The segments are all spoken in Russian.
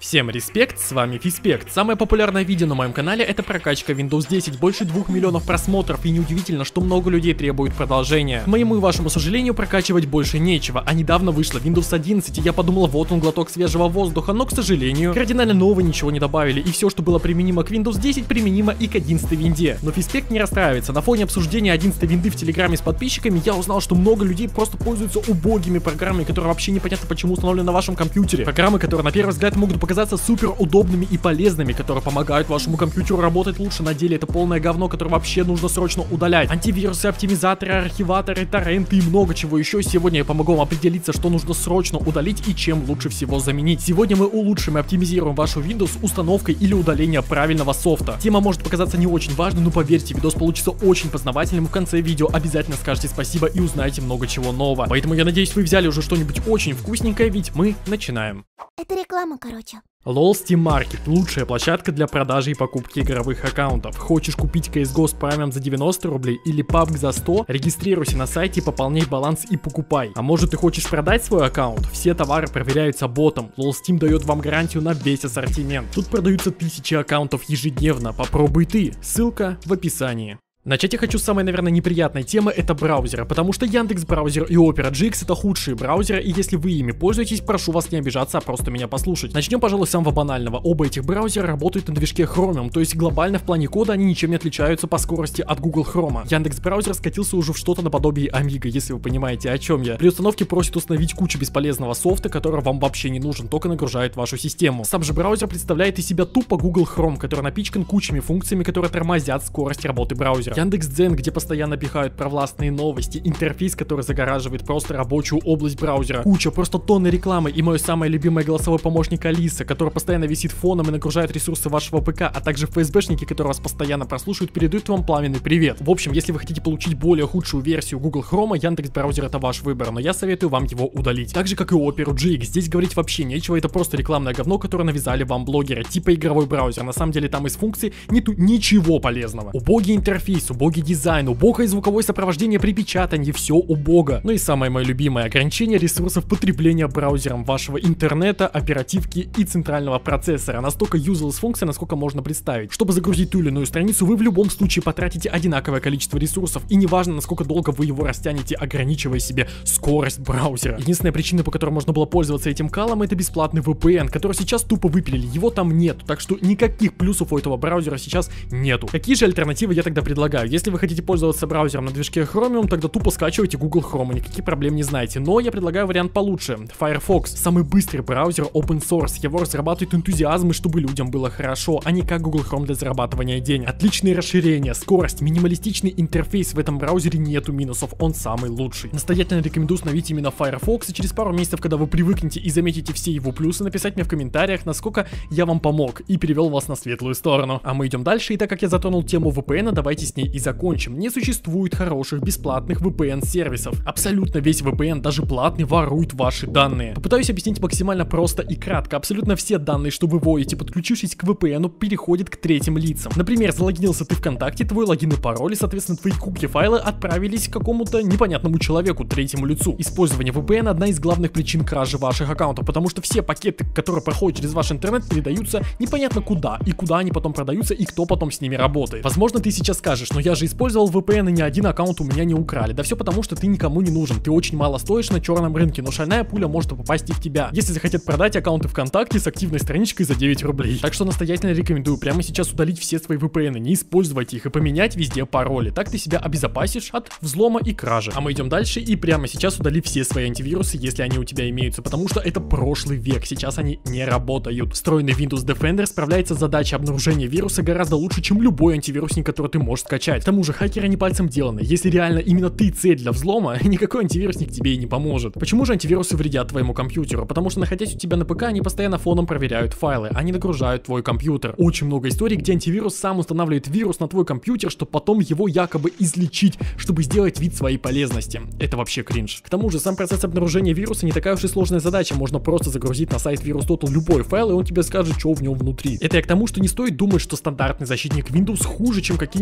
Всем респект, с вами Фиспект. Самое популярное видео на моем канале — это прокачка Windows 10, больше 2 миллионов просмотров, и неудивительно, что много людей требует продолжения. К моему и вашему сожалению, прокачивать больше нечего, а недавно вышла Windows 11, и я подумал, вот он, глоток свежего воздуха, но, к сожалению, кардинально нового ничего не добавили, и все, что было применимо к Windows 10, применимо и к 11 винде. Но Фиспект не расстраивается, на фоне обсуждения 11 винды в Телеграме с подписчиками, я узнал, что много людей просто пользуются убогими программами, которые вообще непонятно почему установлены на вашем компьютере. Программы, которые на первый взгляд могут показаться супер удобными и полезными, которые помогают вашему компьютеру работать лучше. На деле это полное говно, которое вообще нужно срочно удалять. Антивирусы, оптимизаторы, архиваторы, торренты и много чего еще. Сегодня я помогу вам определиться, что нужно срочно удалить и чем лучше всего заменить. Сегодня мы улучшим и оптимизируем вашу Windows установкой или удалением правильного софта. Тема может показаться не очень важной, но поверьте, видос получится очень познавательным. В конце видео обязательно скажете спасибо и узнаете много чего нового. Поэтому я надеюсь, вы взяли уже что-нибудь очень вкусненькое, ведь мы начинаем. Это реклама, короче. LOL Steam Market – лучшая площадка для продажи и покупки игровых аккаунтов. Хочешь купить CSGO с премиум за 90 рублей или PUBG за 100? Регистрируйся на сайте, пополняй баланс и покупай. А может, ты хочешь продать свой аккаунт? Все товары проверяются ботом. LOL Steam дает вам гарантию на весь ассортимент. Тут продаются тысячи аккаунтов ежедневно. Попробуй ты. Ссылка в описании. Начать я хочу с самой, наверное, неприятной темы — это браузеры, потому что Яндекс браузер и Opera GX — это худшие браузеры, и если вы ими пользуетесь, прошу вас не обижаться, а просто меня послушать. Начнем, пожалуй, с самого банального. Оба этих браузера работают на движке Chromium, то есть глобально в плане кода они ничем не отличаются по скорости от Google Chrome. Яндекс браузер скатился уже в что-то наподобие Amiga, если вы понимаете, о чем я. При установке просит установить кучу бесполезного софта, который вам вообще не нужен, только нагружает вашу систему. Сам же браузер представляет из себя тупо Google Chrome, который напичкан кучами функциями, которые тормозят скорость работы браузера. Яндекс.Дзен, где постоянно пихают провластные новости, интерфейс, который загораживает просто рабочую область браузера, куча, просто тонны рекламы и мой самый любимый голосовой помощник Алиса, который постоянно висит фоном и нагружает ресурсы вашего ПК, а также ФСБшники, которые вас постоянно прослушивают, передают вам пламенный привет. В общем, если вы хотите получить более худшую версию Google Chrome, Яндекс браузер — это ваш выбор, но я советую вам его удалить. Так же, как и Opera GX, здесь говорить вообще нечего, это просто рекламное говно, которое навязали вам блогеры, типа игровой браузер. На самом деле там из функций нету ничего полезного. Убогий интерфейс, убогий дизайн, убогое звуковое сопровождение при печатании, все убого. Ну и самое мое любимое — ограничение ресурсов потребления браузером вашего интернета, оперативки и центрального процессора. Настолько useless функция, насколько можно представить. Чтобы загрузить ту или иную страницу, вы в любом случае потратите одинаковое количество ресурсов, и неважно, насколько долго вы его растянете, ограничивая себе скорость браузера. Единственная причина, по которой можно было пользоваться этим калом, это бесплатный VPN, который сейчас тупо выпилили, его там нету, так что никаких плюсов у этого браузера сейчас нету. Какие же альтернативы я тогда предлагаю? Если вы хотите пользоваться браузером на движке Chromium, тогда тупо скачивайте Google Chrome, никаких проблем не знаете. Но я предлагаю вариант получше. Firefox — самый быстрый браузер open source. Его разрабатывают энтузиазмы, чтобы людям было хорошо, а не как Google Chrome для зарабатывания денег. Отличные расширения, скорость, минималистичный интерфейс. В этом браузере нету минусов, он самый лучший. Настоятельно рекомендую установить именно Firefox, и через пару месяцев, когда вы привыкнете и заметите все его плюсы, написать мне в комментариях, насколько я вам помог и перевел вас на светлую сторону. А мы идем дальше, и так как я затронул тему VPN, давайте с ней и закончим. Не существует хороших бесплатных VPN-сервисов. Абсолютно весь VPN, даже платный, ворует ваши данные. Попытаюсь объяснить максимально просто и кратко. Абсолютно все данные, что вы вводите, подключившись к VPN, переходят к третьим лицам. Например, залогинился ты ВКонтакте, твой логин и пароль, и, соответственно, твои куки-файлы отправились к какому-то непонятному человеку, третьему лицу. Использование VPN — одна из главных причин кражи ваших аккаунтов, потому что все пакеты, которые проходят через ваш интернет, передаются непонятно куда, и куда они потом продаются, и кто потом с ними работает. Возможно, ты сейчас скажешь, но я же использовал VPN, и ни один аккаунт у меня не украли. Да все потому, что ты никому не нужен, ты очень мало стоишь на черном рынке, но шальная пуля может попасть и в тебя, если захотят продать аккаунты ВКонтакте с активной страничкой за 9 рублей. Так что настоятельно рекомендую прямо сейчас удалить все свои VPN, не использовать их и поменять везде пароли. Так ты себя обезопасишь от взлома и кражи. А мы идем дальше, и прямо сейчас удали все свои антивирусы, если они у тебя имеются, потому что это прошлый век, сейчас они не работают. Встроенный Windows Defender справляется с задачей обнаружения вируса гораздо лучше, чем любой антивирусник, который ты можешь скачать. К тому же хакеры не пальцем деланы. Если реально именно ты цель для взлома, никакой антивирусник тебе и не поможет. Почему же антивирусы вредят твоему компьютеру? Потому что, находясь у тебя на ПК, они постоянно фоном проверяют файлы, они нагружают твой компьютер. Очень много историй, где антивирус сам устанавливает вирус на твой компьютер, чтобы потом его якобы излечить, чтобы сделать вид своей полезности. Это вообще кринж. К тому же сам процесс обнаружения вируса не такая уж и сложная задача. Можно просто загрузить на сайт VirusTotal любой файл, и он тебе скажет, что в нем внутри. Это я к тому, что не стоит думать, что стандартный защитник Windows хуже, чем какие-нибудь там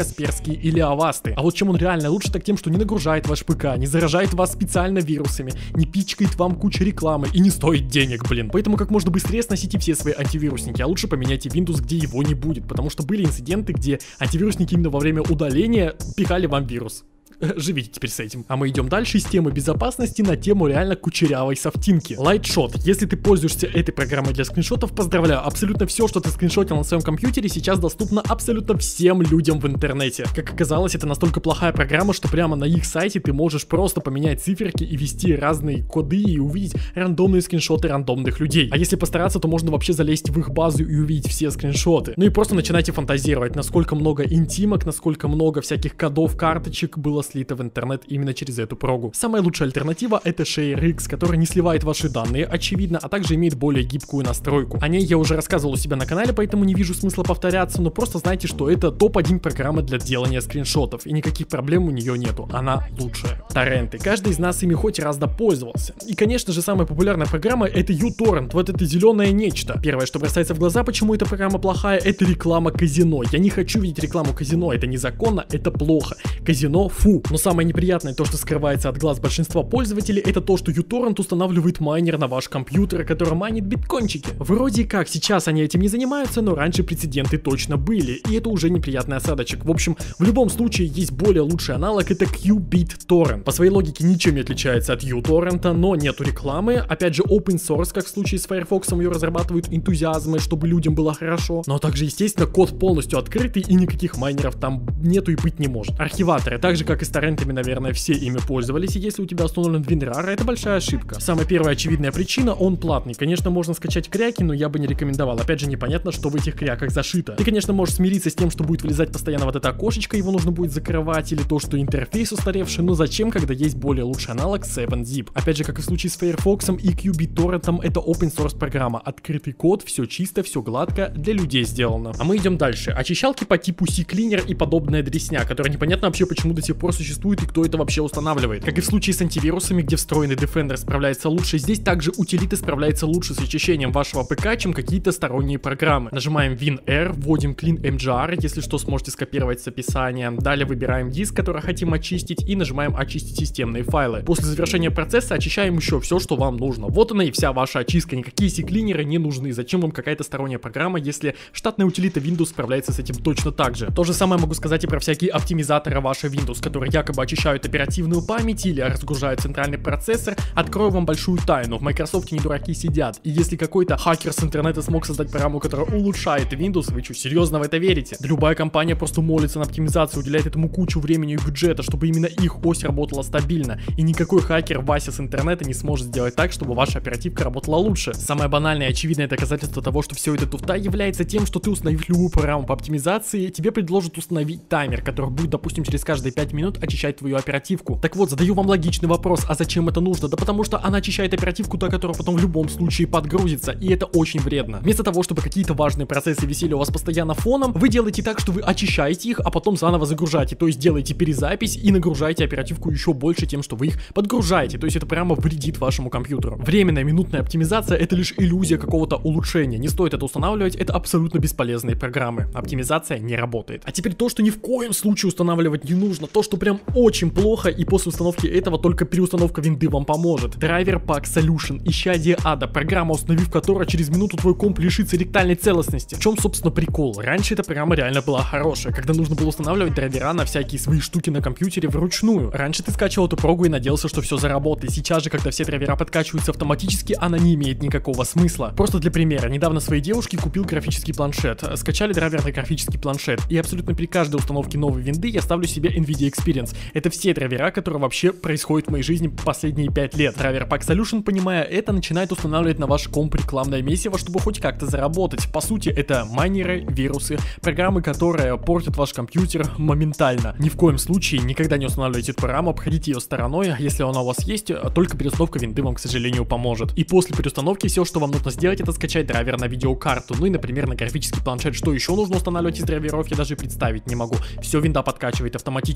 Касперские или Авасты. А вот чем он реально лучше, так тем, что не нагружает ваш ПК, не заражает вас специально вирусами, не пичкает вам кучу рекламы и не стоит денег, блин. Поэтому как можно быстрее сносите все свои антивирусники, а лучше поменяйте Windows, где его не будет, потому что были инциденты, где антивирусники именно во время удаления пихали вам вирус. Живите теперь с этим. А мы идем дальше из темы безопасности на тему реально кучерявой софтинки. Lightshot. Если ты пользуешься этой программой для скриншотов, поздравляю, абсолютно все, что ты скриншотил на своем компьютере, сейчас доступно абсолютно всем людям в интернете. Как оказалось, это настолько плохая программа, что прямо на их сайте ты можешь просто поменять циферки и ввести разные коды и увидеть рандомные скриншоты рандомных людей. А если постараться, то можно вообще залезть в их базу и увидеть все скриншоты. Ну и просто начинайте фантазировать, насколько много интимок, насколько много всяких кодов, карточек было слито в интернет именно через эту прогу. Самая лучшая альтернатива — это ShareX, который не сливает ваши данные, очевидно, а также имеет более гибкую настройку. О ней я уже рассказывал у себя на канале, поэтому не вижу смысла повторяться, но просто знайте, что это топ-1 программа для делания скриншотов, и никаких проблем у нее нету, она лучшая. Торренты. Каждый из нас ими хоть раз пользовался. И, конечно же, самая популярная программа — это uTorrent, вот это зеленое нечто. Первое, что бросается в глаза, почему эта программа плохая, это реклама казино. Я не хочу видеть рекламу казино, это незаконно, это плохо. Казино — фу. Но самое неприятное, то, что скрывается от глаз большинства пользователей, это то, что uTorrent устанавливает майнер на ваш компьютер, который майнит биткоинчики. Вроде как сейчас они этим не занимаются, но раньше прецеденты точно были, и это уже неприятный осадочек. В общем, в любом случае есть более лучший аналог, это QBitTorrent. По своей логике ничем не отличается от uTorrent, но нету рекламы. Опять же, open source, как в случае с Firefox, ее разрабатывают энтузиазмы, чтобы людям было хорошо. Но также, естественно, код полностью открытый и никаких майнеров там нету и быть не может. Архиваторы, так же как и с торрентами, наверное, все ими пользовались, и если у тебя установлен WinRAR, это большая ошибка. Самая первая очевидная причина — он платный. Конечно, можно скачать кряки, но я бы не рекомендовал. Опять же, непонятно, что в этих кряках зашито. Ты, конечно, можешь смириться с тем, что будет вылезать постоянно вот это окошечко, его нужно будет закрывать, или то, что интерфейс устаревший, но зачем, когда есть более лучший аналог 7-Zip? Опять же, как и в случае с Firefox и QBitTorrent, это open source программа, открытый код, все чисто, все гладко, для людей сделано. А мы идем дальше. Очищалки по типу CCleaner и подобная дресня, которая непонятно вообще почему до сих пор существует и кто это вообще устанавливает. Как и в случае с антивирусами, где встроенный Defender справляется лучше, здесь также утилиты справляются лучше с очищением вашего ПК, чем какие-то сторонние программы. Нажимаем WinR, вводим CleanMGR, если что, сможете скопировать с описания. Далее выбираем диск, который хотим очистить, и нажимаем очистить системные файлы. После завершения процесса очищаем еще все, что вам нужно. Вот она и вся ваша очистка. Никакие CCleaner не нужны. Зачем вам какая-то сторонняя программа, если штатная утилита Windows справляется с этим точно так же? То же самое могу сказать и про всякие оптимизаторы вашей Windows, которые якобы очищают оперативную память или разгружают центральный процессор. Открою вам большую тайну. В Microsoft не дураки сидят. И если какой-то хакер с интернета смог создать программу, которая улучшает Windows, вы что, серьезно в это верите? Да любая компания просто молится на оптимизацию, уделяет этому кучу времени и бюджета, чтобы именно их ось работала стабильно. И никакой хакер Вася с интернета не сможет сделать так, чтобы ваша оперативка работала лучше. Самое банальное и очевидное доказательство того, что все это туфта, является тем, что ты, установив любую программу по оптимизации, тебе предложат установить таймер, который будет, допустим, через каждые 5 минут очищать твою оперативку. Так вот, задаю вам логичный вопрос, а зачем это нужно? Да потому что она очищает оперативку, та, которая потом в любом случае подгрузится, и это очень вредно. Вместо того, чтобы какие-то важные процессы висели у вас постоянно фоном, вы делаете так, что вы очищаете их, а потом заново загружаете, то есть делаете перезапись и нагружаете оперативку еще больше тем, что вы их подгружаете, то есть это прямо вредит вашему компьютеру. Временная минутная оптимизация — это лишь иллюзия какого-то улучшения, не стоит это устанавливать, это абсолютно бесполезные программы. Оптимизация не работает. А теперь то, что ни в коем случае устанавливать не нужно, то, что прям очень плохо, и после установки этого только переустановка винды вам поможет. Драйвер Pack Solution, исчадие ада, программа, установив которую через минуту твой комп лишится ректальной целостности. В чем, собственно, прикол? Раньше эта программа реально была хорошая, когда нужно было устанавливать драйвера на всякие свои штуки на компьютере вручную. Раньше ты скачивал эту прогу и надеялся, что все заработает. Сейчас же, когда все драйвера подкачиваются автоматически, она не имеет никакого смысла. Просто для примера, недавно своей девушке купил графический планшет. Скачали драйвер на графический планшет, и абсолютно при каждой установке новой винды я ставлю себе NVIDIA Experience. Это все драйвера, которые вообще происходят в моей жизни последние 5 лет. Драйвер Pack Solution, понимая это, начинает устанавливать на ваш комп рекламное месиво, чтобы хоть как-то заработать. По сути, это майнеры, вирусы, программы, которые портят ваш компьютер моментально. Ни в коем случае никогда не устанавливайте эту программу, обходите ее стороной. Если она у вас есть, только переустановка винды вам, к сожалению, поможет. И после переустановки все, что вам нужно сделать, это скачать драйвер на видеокарту. Ну и, например, на графический планшет. Что еще нужно устанавливать из драйверов, я даже представить не могу. Все винда подкачивает автоматически.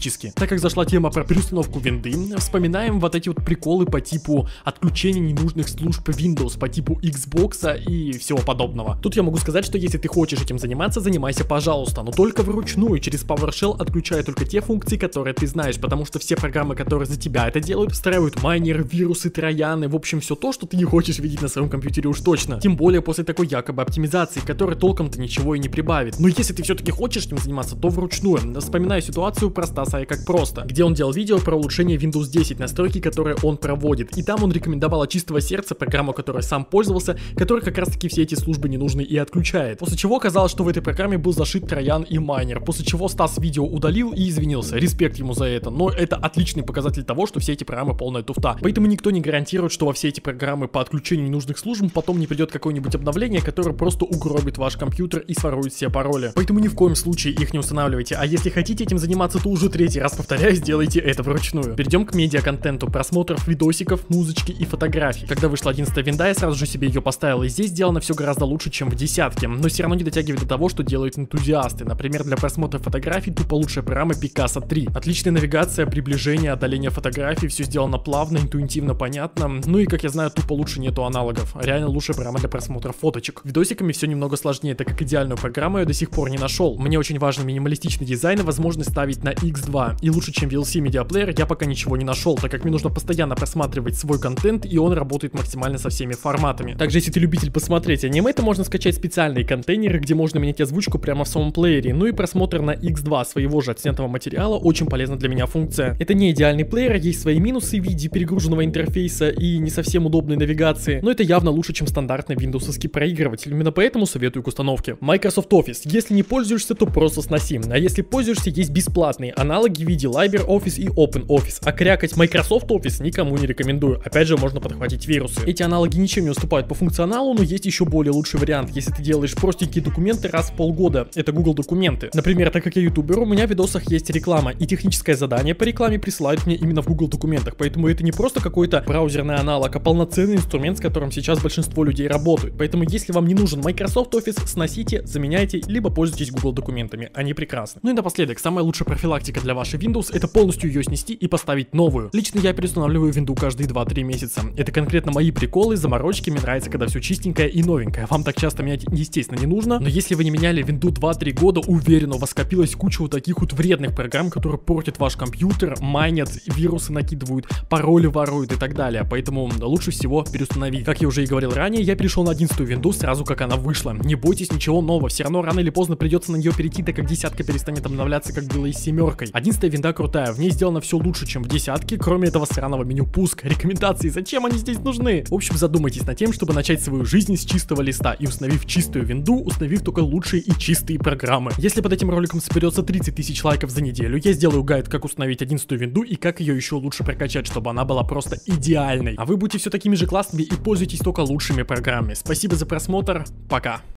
так как зашла тема про переустановку винды, вспоминаем вот эти вот приколы по типу отключения ненужных служб Windows, по типу Xbox и всего подобного. Тут я могу сказать, что если ты хочешь этим заниматься, занимайся, пожалуйста, но только вручную, через PowerShell, отключая только те функции, которые ты знаешь, потому что все программы, которые за тебя это делают, встраивают майнеры, вирусы, трояны, в общем, все то, что ты не хочешь видеть на своем компьютере уж точно. Тем более после такой якобы оптимизации, которая толком-то ничего и не прибавит. Но если ты все-таки хочешь этим заниматься, то вручную. Вспоминаю ситуацию про Стаса как просто, где он делал видео про улучшение Windows 10, настройки, которые он проводит. И там он рекомендовал от чистого сердца программу, которой сам пользовался, которая как раз таки все эти службы не нужны и отключает. После чего оказалось, что в этой программе был зашит троян и майнер. После чего Стас видео удалил и извинился. Респект ему за это. Но это отличный показатель того, что все эти программы полная туфта. Поэтому никто не гарантирует, что во все эти программы по отключению ненужных служб потом не придет какое-нибудь обновление, которое просто угробит ваш компьютер и сворует все пароли. Поэтому ни в коем случае их не устанавливайте. А если хотите этим заниматься, то уже третий раз повторяю, сделайте это вручную. Перейдем к медиа-контенту, просмотров видосиков, музычки и фотографий. Когда вышла 11-я винда, я сразу же себе ее поставил, и здесь сделано все гораздо лучше, чем в десятке, но все равно не дотягивает до того, что делают энтузиасты. Например, для просмотра фотографий тупо лучшая программа Picasa 3. Отличная навигация, приближение, отдаление фотографий, все сделано плавно, интуитивно, понятно. Ну и, как я знаю, тупо лучше нету аналогов. Реально лучшая программа для просмотра фоточек. Видосиками все немного сложнее, так как идеальную программу я до сих пор не нашел. Мне очень важен минималистичный дизайн и возможность ставить на X2. И лучше, чем VLC медиаплеер, я пока ничего не нашел, так как мне нужно постоянно просматривать свой контент, и он работает максимально со всеми форматами. Также, если ты любитель посмотреть аниме, то можно скачать специальные контейнеры, где можно менять озвучку прямо в самом плеере. Ну и просмотр на X2 своего же отснятого материала очень полезна для меня функция. Это не идеальный плеер, есть свои минусы в виде перегруженного интерфейса и не совсем удобной навигации, но это явно лучше, чем стандартный виндовсовский проигрыватель. Именно поэтому советую к установке. Microsoft Office. Если не пользуешься, то просто сноси. А если пользуешься, есть бесплатные аналоги в виде LibreOffice и OpenOffice. А крякать Microsoft Office никому не рекомендую. Опять же, можно подхватить вирусы. Эти аналоги ничем не уступают по функционалу, но есть еще более лучший вариант. Если ты делаешь простенькие документы раз в полгода, это Google документы. Например, так как я ютубер, у меня в видосах есть реклама, и техническое задание по рекламе присылают мне именно в Google документах. Поэтому это не просто какой-то браузерный аналог, а полноценный инструмент, с которым сейчас большинство людей работают. Поэтому если вам не нужен Microsoft Office, сносите, заменяйте, либо пользуйтесь Google документами. Они прекрасны. Ну и напоследок, самая лучшая профилактика для вашей Windows — это полностью ее снести и поставить новую. Лично я переустанавливаю винду каждые 2-3 месяца. Это конкретно мои приколы, заморочки, мне нравится, когда все чистенькое и новенькое. Вам так часто менять, естественно, не нужно, но если вы не меняли винду 2-3 года, уверен, у вас скопилась куча вот таких вот вредных программ, которые портят ваш компьютер, майнят, вирусы накидывают, пароли воруют и так далее. Поэтому лучше всего переустановить. Как я уже и говорил ранее, я перешел на 11-ю винду сразу как она вышла. Не бойтесь ничего нового, все равно рано или поздно придется на нее перейти, так как десятка перестанет обновляться, как было и с семеркой. 11-я винда крутая, в ней сделано все лучше, чем в десятке, кроме этого сраного меню пуск. Рекомендации, зачем они здесь нужны? В общем, задумайтесь над тем, чтобы начать свою жизнь с чистого листа и, установив чистую винду, установив только лучшие и чистые программы. Если под этим роликом соберется 30 тысяч лайков за неделю, я сделаю гайд, как установить 11-ю винду и как ее еще лучше прокачать, чтобы она была просто идеальной. А вы будете все такими же классными и пользуйтесь только лучшими программами. Спасибо за просмотр, пока.